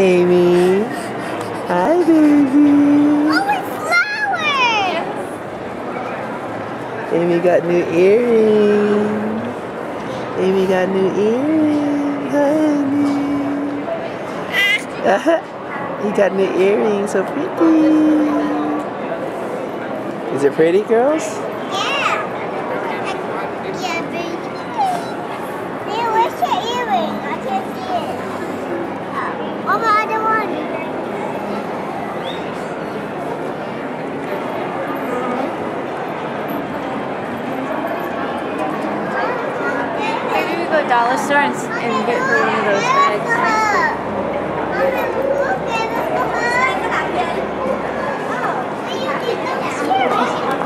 Amy. Hi, baby. Oh, it's flowers! Amy got new earrings. Amy got new earrings, honey. You got new earrings, so pretty. Is it pretty, girls? Yeah, baby. Hey, where's your earring? I can't see it. Oh, my other one. Maybe we go dollar store and get her one of those bags. Oh,